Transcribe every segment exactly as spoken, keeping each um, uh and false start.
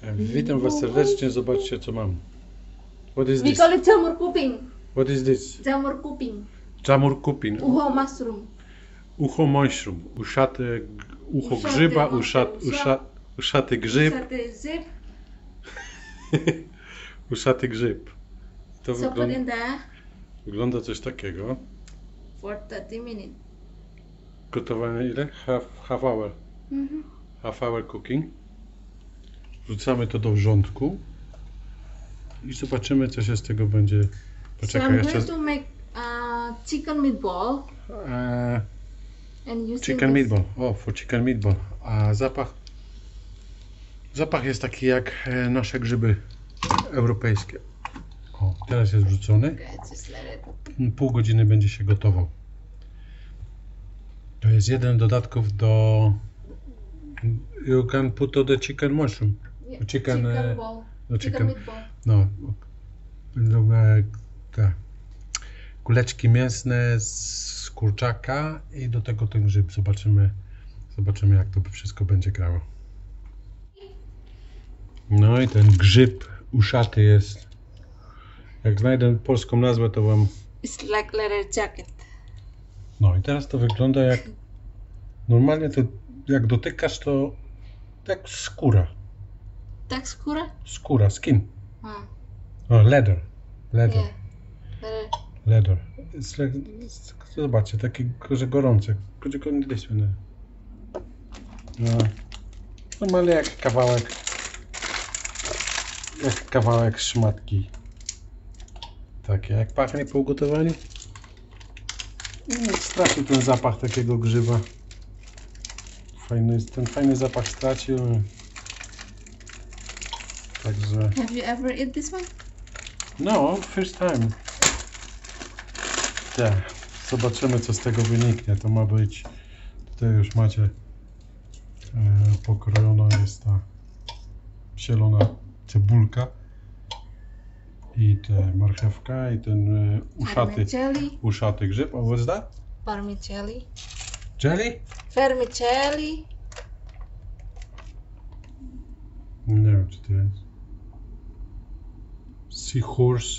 Witam was serdecznie, zobaczcie co mam. What is We this? call it jamur kuping. What is this? Jamur kuping. Jamur kupin. Uho mushroom. Ucho mushroom. Uszaty, ucho Uszaty grzyba, mushroom. uszat, usza, uszaty grzyb. Uszaty zip. Uszaty grzyb. To So put wygląda, in there wygląda coś takiego. for thirty minutes. Gotowane ile? Half, half hour. Mm-hmm. Half hour cooking. Wrzucamy to do wrzątku. I zobaczymy co się z tego będzie. So Poczekaj I'm jeszcze. going to make uh, chicken meatball Eee, and using Chicken this. meatball. O, for chicken meatball. A zapach. Zapach jest taki jak e, nasze grzyby europejskie. O, teraz jest wrzucony. Okay, just let it. Pół godziny będzie się gotował. To jest jeden dodatków do. You can put to the chicken mushroom. Yeah, Chicken, chicken uh, ball. No, Chicken chicken. meatball. No. Będą e, te kuleczki mięsne z kurczaka i do tego ten grzyb. Zobaczymy. Zobaczymy jak to wszystko będzie grało. No i ten grzyb uszaty jest. Jak znajdę polską nazwę, to wam. It's like leather jacket. No i teraz to wygląda jak. Normalnie to jak dotykasz to jak skóra. Tak skóra? Skóra, skin. Ah, O, leather. Leather. yeah. Leather. Leather. It's like, zobaczcie, taki że gorący. Tylko nie dysły. No. Normalnie jak kawałek. Jak kawałek szmatki. Takie, jak pachnie po ugotowaniu. No, stracił ten zapach takiego grzyba. Fajny, ten fajny zapach stracił. Także. Have you ever eat this one? No, first time. Tak. Zobaczymy co z tego wyniknie. To ma być. Tutaj już macie e, pokrojona jest ta zielona cebulka. I te marchewka i ten e, uszaty, Vermicelli. uszaty grzyb. A what's that? Vermicelli. Jelly? Vermicelli. Nie wiem czy to jest. Seahorse.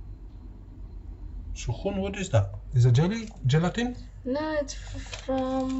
Suchun, what is that? Is it jelly? Gelatin? No, it's f- from.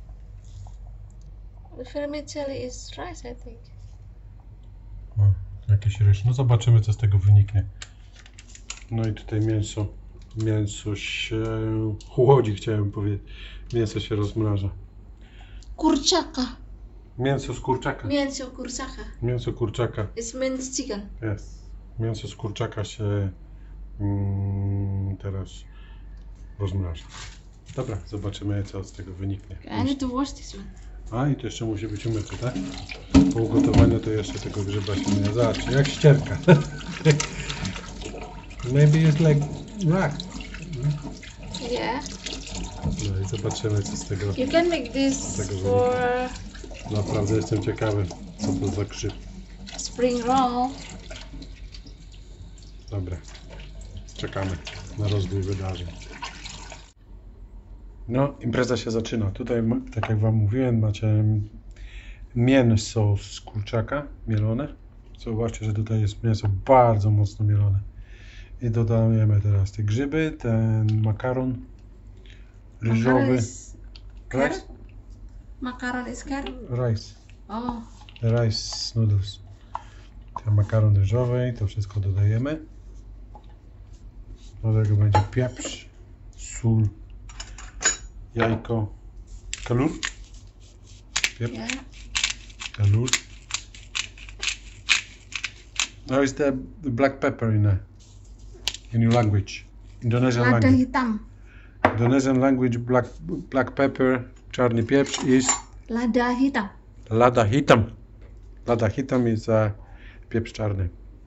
Vermicelli is rice, I think. O, jakiś ryż. No zobaczymy co z tego wyniknie. No i tutaj mięso. Mięso się chłodzi, chciałem powiedzieć. Mięso się rozmraża. Kurczaka. Mięso z kurczaka. Mięso kurczaka. Mięso kurczaka. It's minced chicken. Jest. Mięso z kurczaka się mm, teraz rozmraża. Dobra, zobaczymy co z tego wyniknie. I need to wash this one. A i to jeszcze musi być umyty, tak? Po ugotowaniu to jeszcze tego grzyba się nie zobaczy. Jak ścierka. Maybe it's like rack. Yeah. No i zobaczymy co z tego. You can make this Tego for Naprawdę jestem ciekawy co to za grzyb. spring roll. Dobra. Czekamy na rozwój wydarzeń. No, impreza się zaczyna. Tutaj, ma- tak jak wam mówiłem, macie mięso z kurczaka mielone. Zobaczcie, że tutaj jest mięso bardzo mocno mielone. I dodajemy teraz te grzyby, ten makaron Macaron ryżowy. is Rice? carrot. Macaron is carrot. Rice. Oh. Rice noodles. Ten makaron ryżowy, to wszystko dodajemy. Do tego będzie pieprz, sól, jajko, kalur. Pieprz, Yeah. kalur. How is the black pepper in, uh, in your language? Indonesian Lada language. hitam. Indonesian language black black pepper, czarny pieprz is Lada hitam. lada hitam. Lada hitam jest uh, pieprz czarny.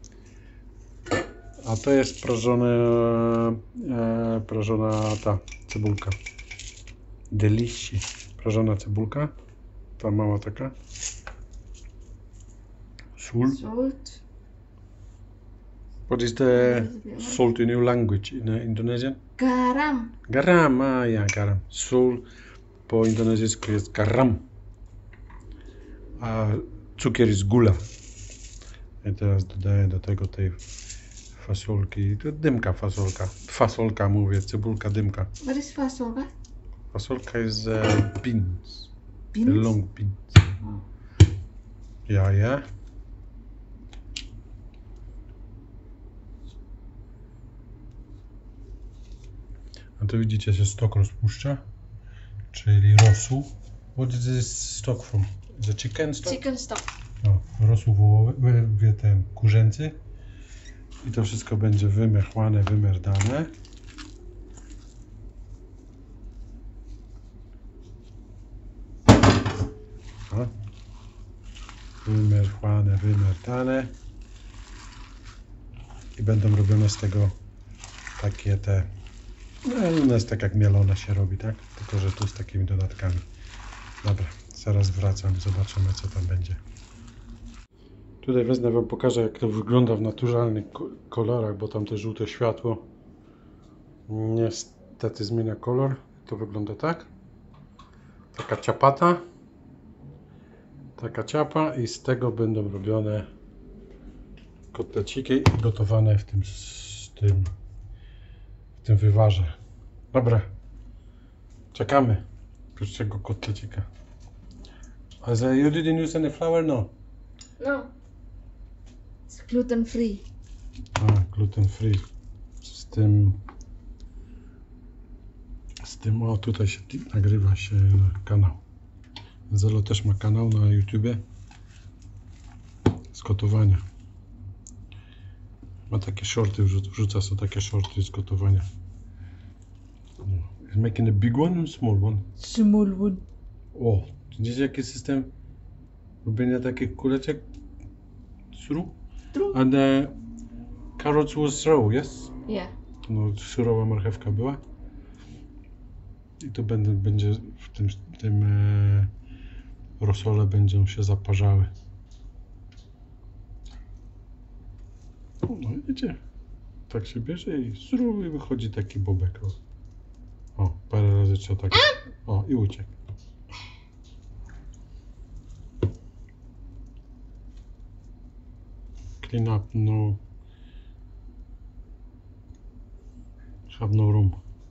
A to jest prażone, e, prażona ta cebulka. Delicie. Prażona cebulka. Ta mała taka. Sól. Salt. What is the salt in your language in uh, Indonesian? Garam. Garam, a ja garam. Sól po indonezyjsku jest garam. A cukier jest gula. I teraz dodaję do tego tej fasolki, to dymka fasolka. Fasolka mówię, cebulka dymka. What is fasolka? Fasolka is uh, beans. Beans? The long beans. Oh. Jaje. A tu widzicie, że stok rozpuszcza, czyli rosół. What is this stock from? The chicken stock? Chicken stock. No, rosół wołowy, wie ten kurzęcy. I to wszystko będzie wymechłane, wymerdane. O. Wymerchłane, wymerdane. I będą robione z tego takie te... No, u nas tak jak mielone się robi, tak? Tylko, że tu z takimi dodatkami. Dobra, zaraz wracam, zobaczymy co tam będzie. Tutaj wezmę wam pokażę jak to wygląda w naturalnych kolorach, bo tam te żółte światło niestety zmienia kolor. To wygląda tak. Taka ciapata. Taka ciapa i z tego będą robione kotleciki gotowane w tym, z tym, w tym wywarze. Dobra, czekamy pierwszego kotlecika. As uh, you didn't use any flour? No. No. It's gluten free. A, gluten free. Z tym, z tym, o tutaj się nagrywa się na kanał. Zelo też ma kanał na YouTubie z gotowania. Ma takie shorty, wrzuca sobie takie shorty z gotowania. He's making a big one and small one. Small one. O, widzicie jaki system robienia takich kuleczek? True? True. And the carrots was raw, yes? Yeah. No, surowa marchewka była. I to będę, będzie w tym, w tym e, rosole będą się zaparzały. No widzicie, tak się bierze i surowy wychodzi taki bobek. O, o parę razy trzeba tak. O, i uciekł. Clean up, no. Have no room.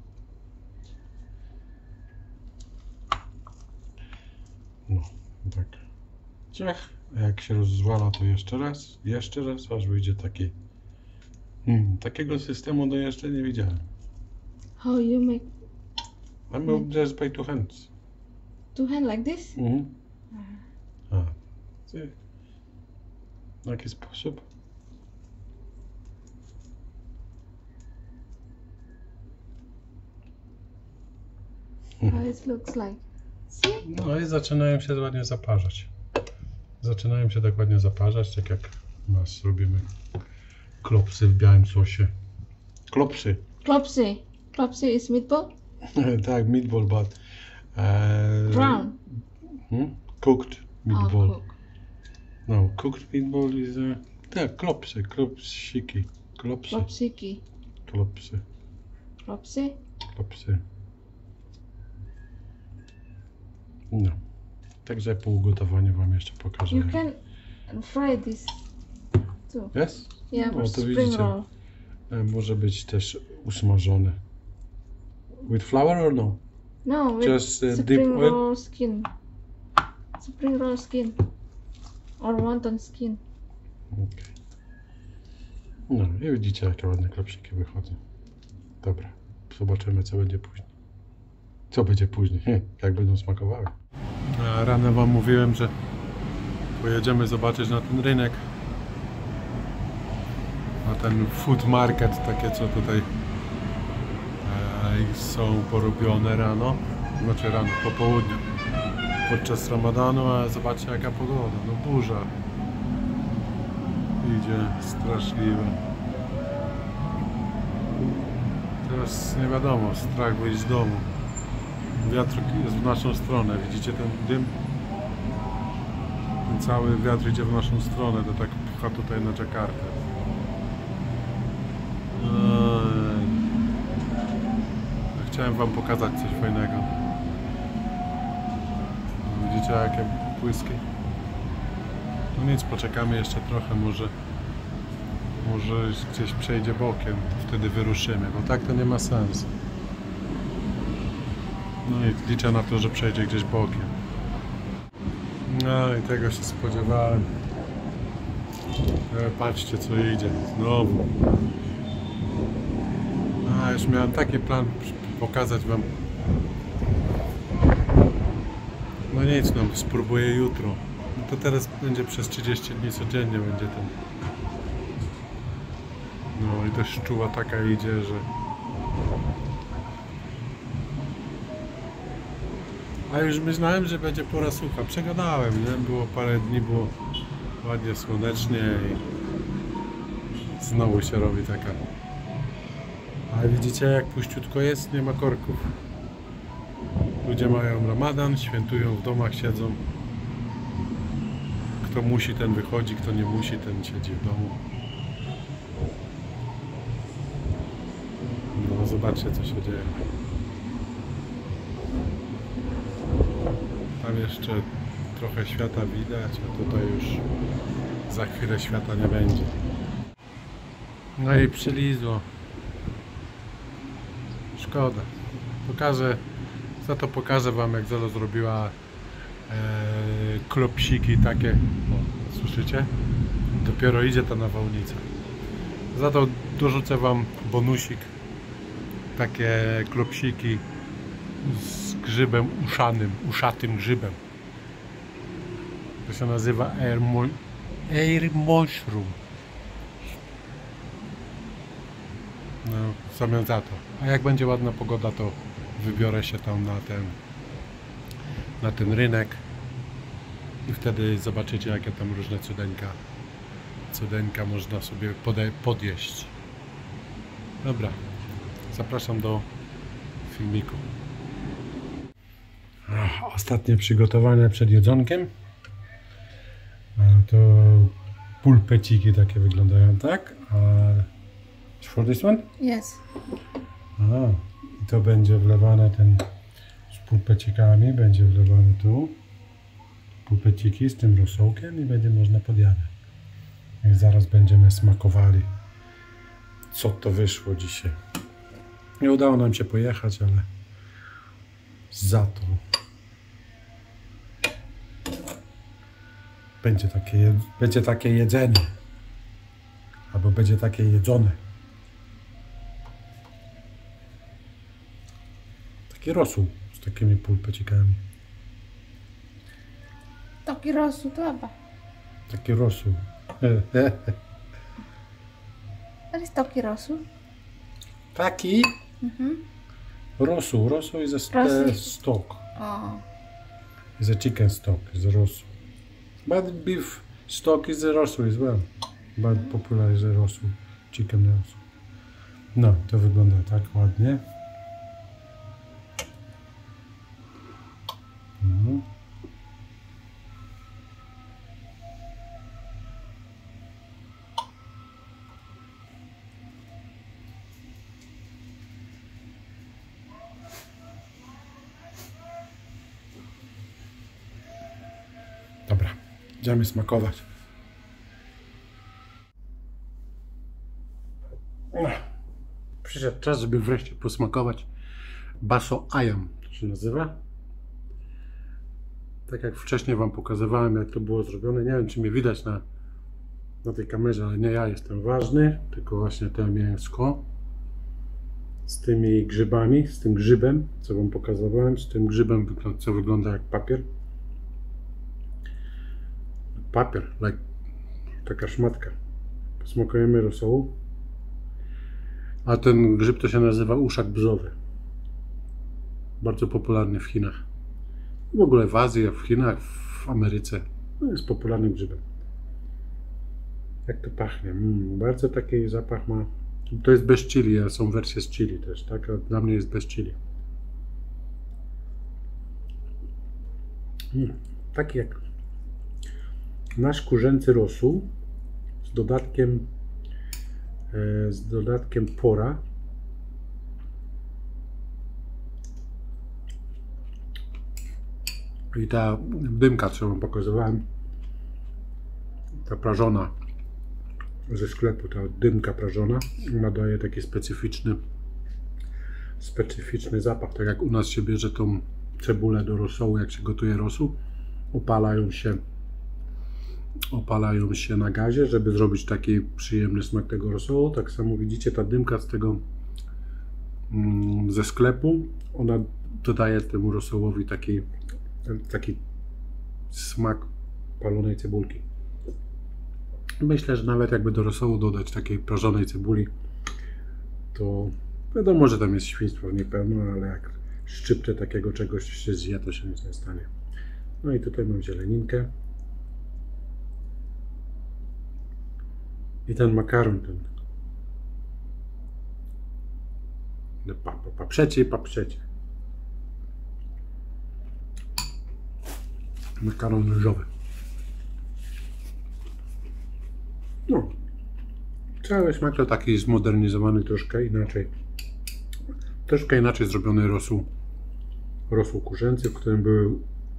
No, tak. Ciach. A jak się rozwala, to jeszcze raz, jeszcze raz, aż wyjdzie taki. Hmm, takiego systemu to jeszcze nie widziałem. How you make I'm mm. just by two hands. two hand like this? Mhm. A, ty. W jaki sposób? How it looks like. See? No i zaczynają się ładnie zaparzać. Zaczynają się tak ładnie zaparzać, tak jak u nas robimy klopsy w białym sosie. Klopsy. Klopsy. Klopsy is meatball? Tak, meatball, but uh, Brown. Hmm? Cooked meatball. Oh, cook. No, cooked meatball is uh, tak, klopsy, klopsiki, klopsy, Klopsiki. klopsy, Klopsy? klopsy. No, także po ugotowaniu wam jeszcze pokażę. You can fry this too. Yes? Yeah, No, for to spring widzicie, roll. e, może być też usmażone. With flour or no? No, with Just, uh, spring deep oil? roll skin. Spring roll skin. Or wonton skin. Okay. No i widzicie, jakie ładne klopsiki wychodzą. Dobra, zobaczymy co będzie później. Co będzie później, jak będą smakowały. A rano wam mówiłem, że pojedziemy zobaczyć na ten rynek. Na ten food market, takie co tutaj e, są porobione rano. Znaczy rano, po południu. Podczas Ramadanu, a zobaczcie jaka pogoda, no burza. Idzie straszliwe. Teraz nie wiadomo, strach wyjść z domu. Wiatr jest w naszą stronę, widzicie ten dym? Ten cały wiatr idzie w naszą stronę, to tak pcha tutaj na Dżakartę. Eee. Chciałem wam pokazać coś fajnego. Widzicie jakie błyski? No nic, poczekamy jeszcze trochę, może może gdzieś przejdzie bokiem, wtedy wyruszymy, bo tak to nie ma sensu. No i liczę na to, że przejdzie gdzieś bokiem. No i tego się spodziewałem. E, patrzcie, co idzie. Znowu. A, już miałem taki plan pokazać wam. No nic, no spróbuję jutro. No to teraz będzie przez trzydzieści dni codziennie będzie ten. No i deszczuła taka idzie, że... A już myślałem, że będzie pora sucha. Przegadałem, nie? Było parę dni, było ładnie słonecznie i znowu się robi taka. Ale widzicie, jak puściutko jest, nie ma korków. Ludzie mają ramadan, świętują w domach, siedzą. Kto musi, ten wychodzi, kto nie musi, ten siedzi w domu. No zobaczcie, co się dzieje. Tam jeszcze trochę świata widać, a tutaj już za chwilę świata nie będzie. No i przylizło. Szkoda. Pokażę, za to pokażę wam, jak Zolo zrobiła e, klopsiki takie. O, słyszycie? Dopiero idzie ta nawałnica. Za to dorzucę wam bonusik. Takie klopsiki z grzybem uszanym, uszatym grzybem. To się nazywa air, mo air mushroom. No, w zamian za to. A jak będzie ładna pogoda, to wybiorę się tam na ten na ten rynek i wtedy zobaczycie, jakie tam różne cudeńka cudeńka można sobie podjeść. Dobra, zapraszam do filmiku. Ach, ostatnie przygotowania przed jedzonkiem. To pulpeciki takie wyglądają, tak? A for this one? Yes. A, i to będzie wlewane ten z pulpecikami, będzie wlewane tu pulpeciki z tym rosołkiem i będzie można podjadać. I zaraz będziemy smakowali, co to wyszło dzisiaj. Nie udało nam się pojechać, ale za to będzie takie, będzie takie jedzenie, albo będzie takie jedzone. Taki rosół z takimi pulpecikami. Taki rosół, dobra. Taki rosół. To jest taki rosół. Taki Mhm. rosół. Rosół is a st Rosół. stock. O. Is a chicken stock. Is a rosół. But beef stock is a rosół as well. But popular is a rosół. Chicken rosół. No, to wygląda tak ładnie. Mhm. Dobra, idziemy smakować. Przyszedł czas, żeby wreszcie posmakować baso ayam, to się nazywa. Tak jak wcześniej wam pokazywałem, jak to było zrobione. Nie wiem, czy mnie widać na, na tej kamerze, ale nie ja jestem ważny, tylko właśnie to mięsko z tymi grzybami, z tym grzybem, co wam pokazywałem, z tym grzybem, co wygląda jak papier. Papier, like, taka szmatka. Posmakujemy rosołu. A ten grzyb to się nazywa uszak brzowy. Bardzo popularny w Chinach. W ogóle w Azji, w Chinach, w Ameryce. No, jest popularnym grzybem. Jak to pachnie? Mm, bardzo taki zapach ma. To jest bez chili, a są wersje z chili też, tak? A dla mnie jest bez chili. Mm, taki jak nasz kurzęcy rosół z dodatkiem e, z dodatkiem pora. I ta dymka, co wam pokazywałem, ta prażona ze sklepu, ta dymka prażona, ona daje taki specyficzny specyficzny zapach, tak jak u nas się bierze tą cebulę do rosołu, jak się gotuje rosół, opalają się opalają się na gazie, żeby zrobić taki przyjemny smak tego rosołu. Tak samo widzicie, ta dymka z tego mm, ze sklepu, ona dodaje temu rosołowi taki, taki smak palonej cebulki. Myślę, że nawet jakby do rosołu dodać takiej prażonej cebuli, to wiadomo, że tam jest świństwo w niej pełno, ale jak szczyptę takiego czegoś się zje, to się nic nie stanie. No i tutaj mam zieleninkę. I ten makaron, ten pa, pa, paprzecie i paprzecie. Makaron ryżowy. No, cały smak to taki zmodernizowany, troszkę inaczej. Troszkę inaczej zrobiony rosół, rosół kurzęcy, w którym były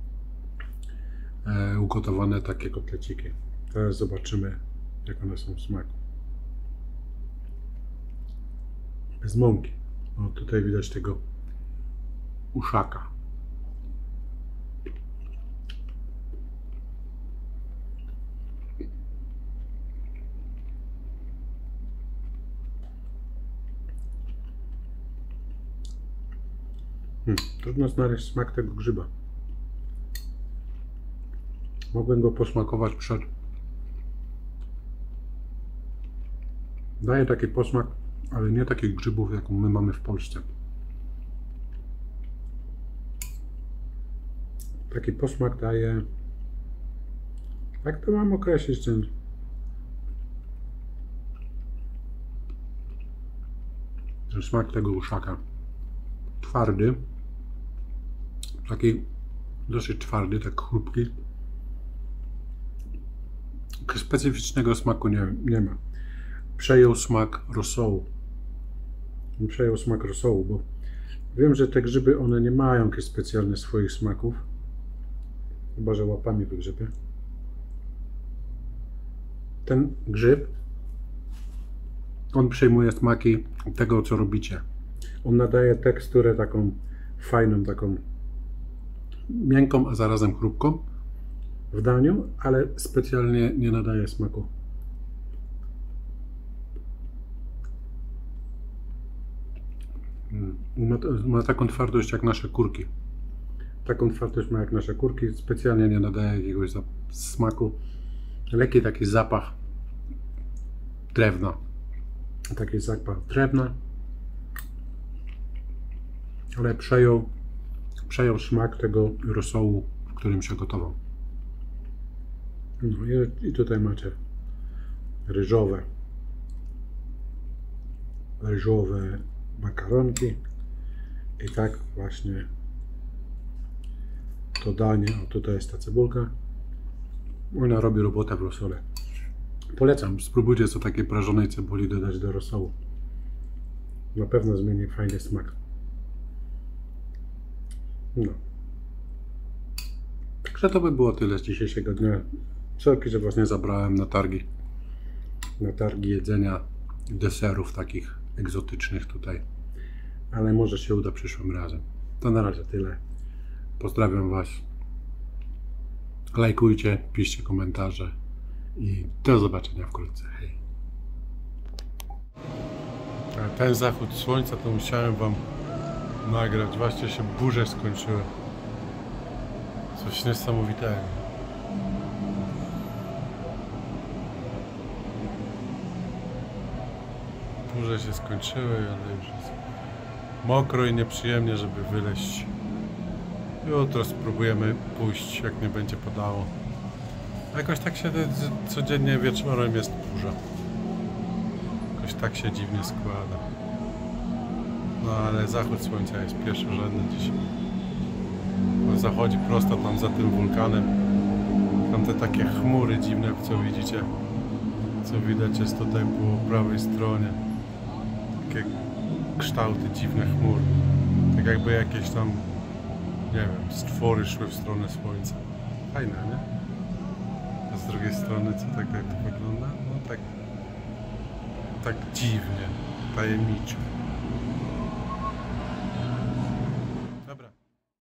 e, ugotowane takie kotleciki. Teraz zobaczymy, jak one są w smaku. Bez mąki. O, tutaj widać tego uszaka. Hmm, trudno znaleźć smak tego grzyba. Mogłem go posmakować przed. Daje taki posmak, ale nie takich grzybów, jaką my mamy w Polsce. Taki posmak daje... Jak to mam określić ten... ten smak tego uszaka. Twardy. Taki dosyć twardy, tak chrupki. Specyficznego smaku nie, nie ma. Przejął smak rosołu. Przejął smak rosołu, bo wiem, że te grzyby, one nie mają jakichś specjalnych swoich smaków. Chyba że łapami wygrzebię. Ten grzyb, on przejmuje smaki tego, co robicie. On nadaje teksturę taką fajną, taką miękką, a zarazem chrupką w daniu, ale specjalnie nie nadaje smaku. Ma, ma taką twardość jak nasze kurki. Taką twardość ma jak nasze kurki. Specjalnie nie nadaje jakiegoś smaku. Lekki taki zapach drewna. Taki zapach drewna. Ale przejął, przejął smak tego rosołu, w którym się gotował. No i, i tutaj macie ryżowe. Ryżowe makaronki i tak właśnie to danie, o tutaj jest ta cebulka, ona robi robotę w rosole. Polecam, spróbujcie co takiej prażonej cebuli dodać do rosołu, na pewno zmieni fajny smak. No, także to by było tyle z dzisiejszego dnia. Sorki, że właśnie zabrałem na targi na targi jedzenia deserów takich egzotycznych tutaj, ale może się uda przyszłym razem. To na razie tyle. Pozdrawiam Was. Lajkujcie, piszcie komentarze i do zobaczenia wkrótce. Hej. A ten zachód słońca to musiałem Wam nagrać. Właśnie się burze skończyły. Coś niesamowitego. Burze się skończyły, ale już jest mokro i nieprzyjemnie, żeby wyleźć. Jutro spróbujemy pójść, jak nie będzie padało. Jakoś tak się codziennie wieczorem jest burza. Jakoś tak się dziwnie składa. No ale zachód słońca jest pierwszorzędny dzisiaj. On zachodzi prosto tam za tym wulkanem. Tam te takie chmury dziwne, co widzicie. Co widać jest tutaj po prawej stronie. Takie kształty dziwne chmur. Tak jakby jakieś tam, nie wiem, stwory szły w stronę słońca. Fajne, nie? A z drugiej strony, co tak jak to wygląda? No tak, tak dziwnie, tajemniczo.